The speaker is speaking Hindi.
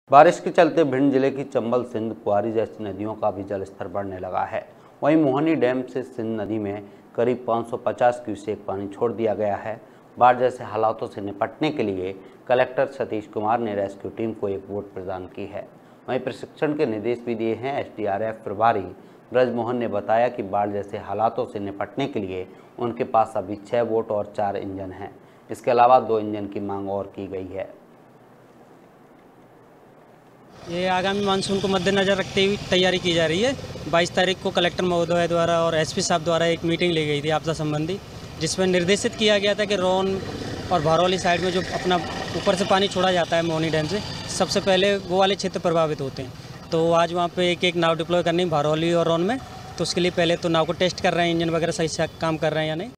बारिश के चलते भिंड जिले की चंबल, सिंध, कुआरी जैसी नदियों का भी जलस्तर बढ़ने लगा है। वहीं मोहनी डैम से सिंध नदी में करीब 550 क्यूसेक पानी छोड़ दिया गया है। बाढ़ जैसे हालातों से निपटने के लिए कलेक्टर सतीश कुमार ने रेस्क्यू टीम को एक बोट प्रदान की है। वहीं प्रशिक्षण के निर्देश भी दिए हैं। SDRF प्रभारी ब्रजमोहन ने बताया कि बाढ़ जैसे हालातों से निपटने के लिए उनके पास अभी 6 बोट और 4 इंजन हैं। इसके अलावा 2 इंजन की मांग और की गई है। ये आगामी मानसून को मद्देनजर रखते हुए तैयारी की जा रही है। 22 तारीख को कलेक्टर महोदय द्वारा और SP साहब द्वारा एक मीटिंग ली गई थी आपदा संबंधी, जिसमें निर्देशित किया गया था कि रोन और भरौली साइड में जो अपना ऊपर से पानी छोड़ा जाता है मोहनी डैम से, सबसे पहले वो वाले क्षेत्र प्रभावित होते हैं। तो आज वहाँ पे एक नाव डिप्लॉय करनी भरौली और रोन में, तो उसके लिए पहले तो नाव को टेस्ट कर रहे हैं, इंजन वगैरह सही से काम कर रहे हैं या नहीं।